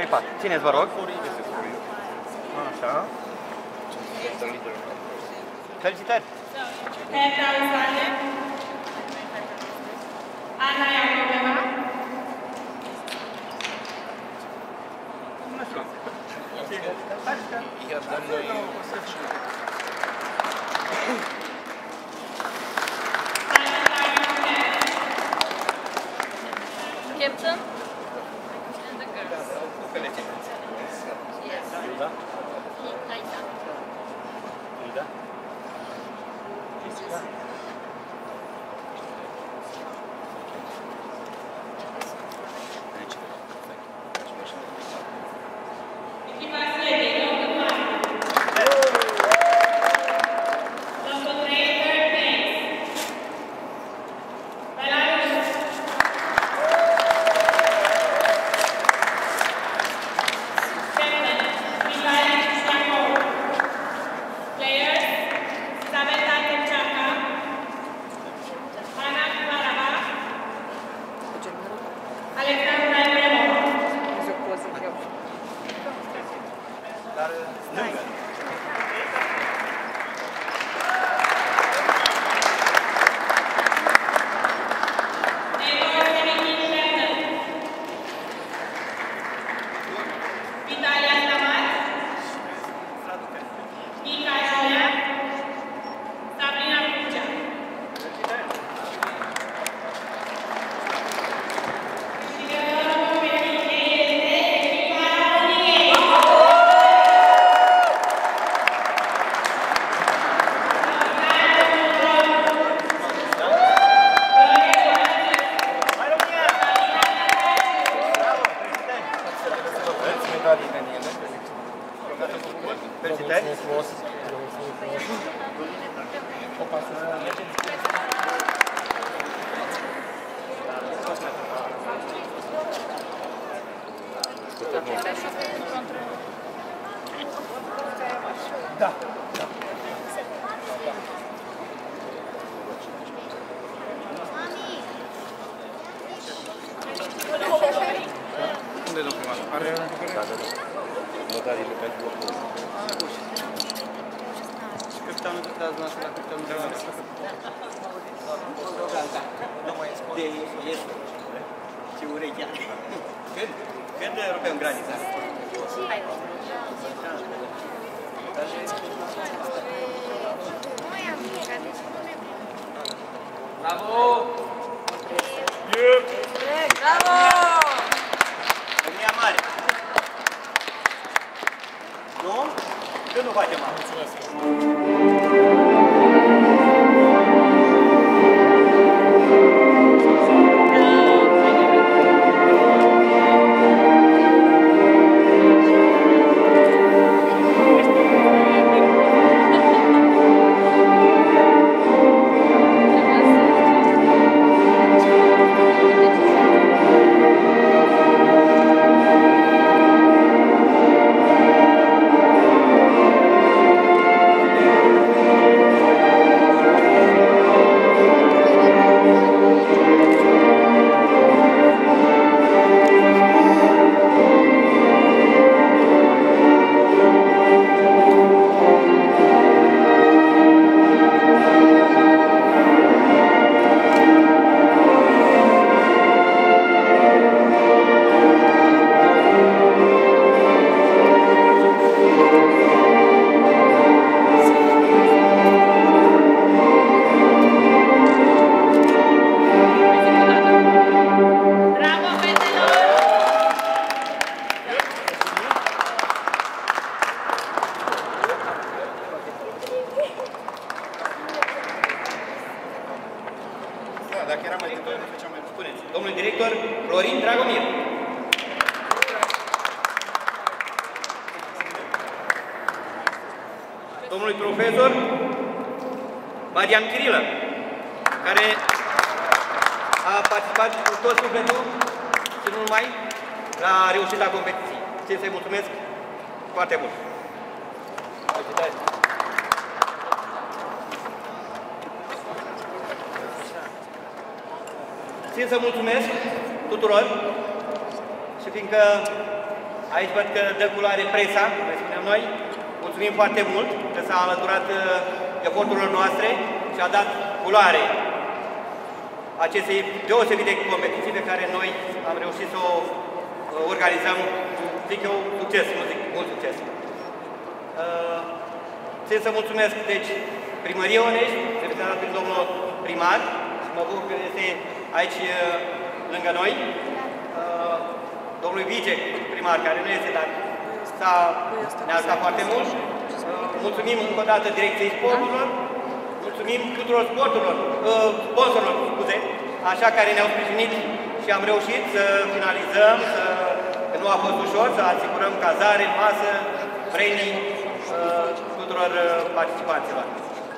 4. Țineți, vă rog. Așa. Felicitări! Petra Usale, Ana Iacoveva, Captain? Ilda? Ilda? Da. Unde e domnul primar? Are notariile pentru locul ăsta. Și capitanul de dați noastră la capitanul de noastră. Nu mai spune. De este. Ce urechea. Când rupem granița? Hai. Bravo! Bravo! România mare! Nu? Când nu facem asta? Dacă era mai devreme, făceam mai spuneți. Domnul director Florin Dragomir. Domnului profesor Marian Chirilă, care a participat cu tot sufletul și nu numai la reușita competiției. Țin să-i mulțumesc foarte mult. Țin să mulțumesc tuturor și fiindcă Aici văd că dă culoare presa, cum le spunem noi. Mulțumim foarte mult că s-a alăturat eforturilor noastre și a dat culoare acestei deosebite competiții pe care noi am reușit să o organizăm, zic eu, succes, nu zic mult succes. Țin să mulțumesc, deci, Primăriei Onești, reprezentat prin domnul primar, și mă bucur că este aici lângă noi, domnului viceprimar, care nu este, dar ne-a ajutat foarte mult. Mulțumim încă o dată Direcției Sporturilor, mulțumim tuturor sponsorilor, scuze, așa care ne-au sprijinit și am reușit să finalizăm, că nu a fost ușor, să asigurăm cazare, masă, premii tuturor participanților.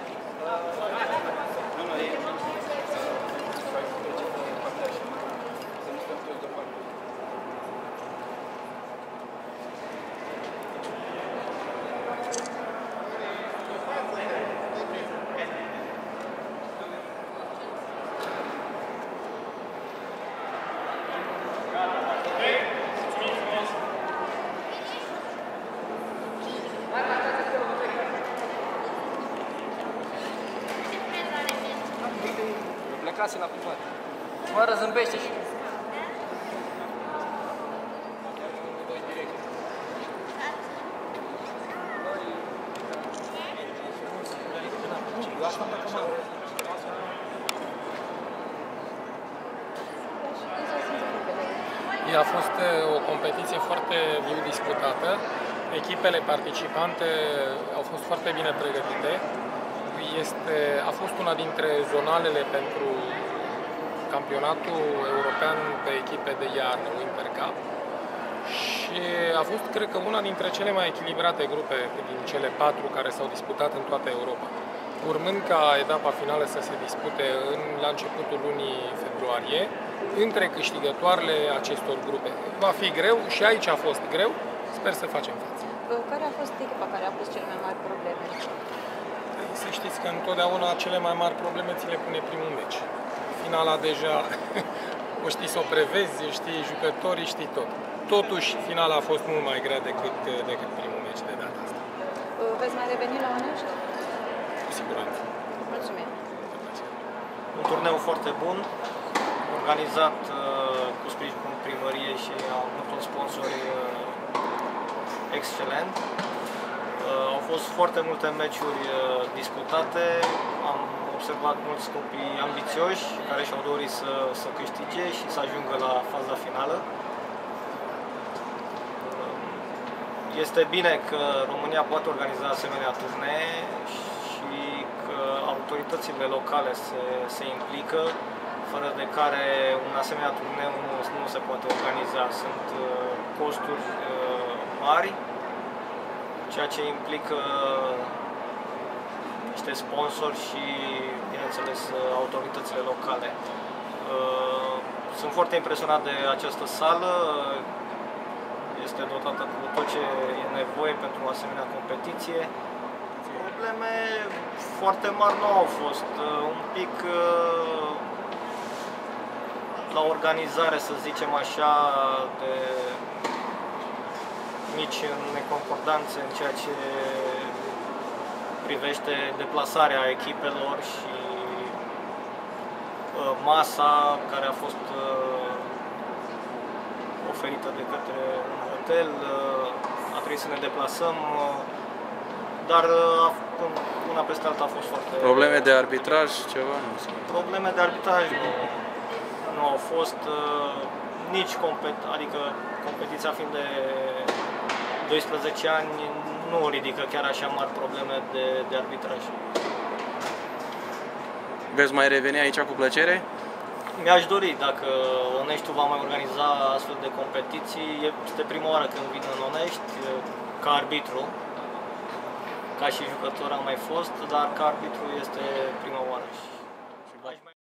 Plecase la primar. Mă zâmbește și... A fost o competiție foarte viu disputată. Echipele participante au fost foarte bine pregătite. A fost una dintre zonalele pentru campionatul european pe echipe de iarnă, Winter Cup. Și a fost, cred că, una dintre cele mai echilibrate grupe din cele 4 care s-au disputat în toată Europa. Urmând ca etapa finală să se dispute la începutul lunii februarie, între câștigătoarele acestor grupe. Va fi greu și aici a fost greu, sper să facem față. Care a fost echipa care a pus cele mai mari probleme? Să știți că întotdeauna cele mai mari probleme ți le pune primul meci. Finala deja o știi să o prevezi, știi jucătorii, știi tot. Totuși, finala a fost mult mai grea decât primul meci de data asta. Veți mai reveni la Onești? Cu siguranță. Mulțumim. Un turneu foarte bun, organizat cu sprijinul primăriei și a multor sponsori excelent. Au fost foarte multe meciuri disputate, am observat mulți copii ambițioși care și-au dorit să câștige și să ajungă la faza finală. Este bine că România poate organiza asemenea turnee și că autoritățile locale se implică, fără de care un asemenea turneu nu se poate organiza. Sunt costuri mari, ceea ce implică niște sponsori și, bineînțeles, autoritățile locale. Sunt foarte impresionat de această sală, este dotată cu tot ce e nevoie pentru o asemenea competiție. Probleme foarte mari nu au fost, un pic la organizare, să zicem așa, de mici neconcordanțe în ceea ce privește deplasarea echipelor și masa care a fost oferită de către un hotel. A trebuit să ne deplasăm, dar una peste alta a fost foarte... Probleme de arbitraj, ceva? Probleme de arbitraj nu au fost, nici adică competiția fiind de 12 ani, nu ridică chiar așa mari probleme de arbitraj. Veți mai reveni aici cu plăcere? Mi-aș dori, dacă Oneștiul va mai organiza astfel de competiții. Este prima oară când vin în Onești, ca arbitru. Ca și jucător am mai fost, dar ca arbitru este prima oară.